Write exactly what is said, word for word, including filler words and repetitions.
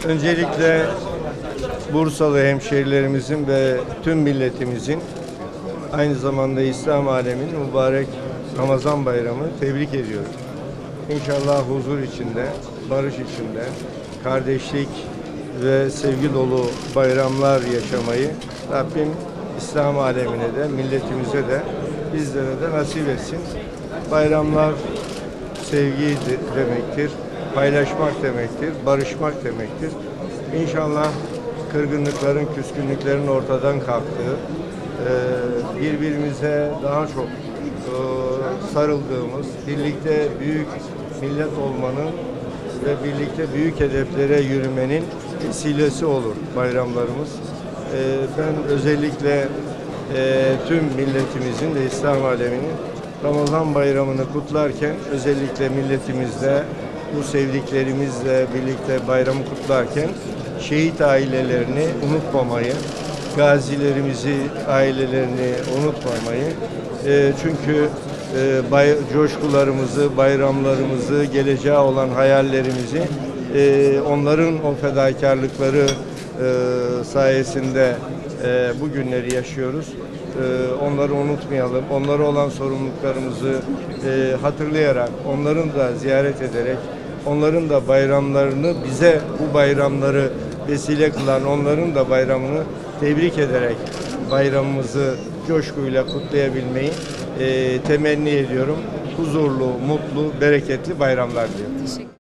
Öncelikle Bursalı hemşehrilerimizin ve tüm milletimizin aynı zamanda İslam aleminin mübarek Ramazan bayramını tebrik ediyorum. İnşallah huzur içinde, barış içinde, kardeşlik ve sevgi dolu bayramlar yaşamayı Rabbim İslam alemine de, milletimize de, bizlere de nasip etsin. Bayramlar sevgi demektir, paylaşmak demektir, barışmak demektir. İnşallah kırgınlıkların, küskünlüklerin ortadan kalktığı, birbirimize daha çok sarıldığımız, birlikte büyük millet olmanın ve birlikte büyük hedeflere yürümenin vesilesi olur bayramlarımız. Ben özellikle tüm milletimizin ve İslam aleminin Ramazan bayramını kutlarken özellikle milletimizle, bu sevdiklerimizle birlikte bayramı kutlarken şehit ailelerini unutmamayı, gazilerimizi, ailelerini unutmamayı, e, çünkü e, bay, coşkularımızı, bayramlarımızı, geleceğe olan hayallerimizi e, onların o fedakarlıkları e, sayesinde e, bu günleri yaşıyoruz. E, onları unutmayalım, onlara olan sorumluluklarımızı e, hatırlayarak, onların da ziyaret ederek, onların da bayramlarını, bize bu bayramları vesile kılan onların da bayramını tebrik ederek bayramımızı coşkuyla kutlayabilmeyi e, temenni ediyorum. Huzurlu, mutlu, bereketli bayramlar diliyorum.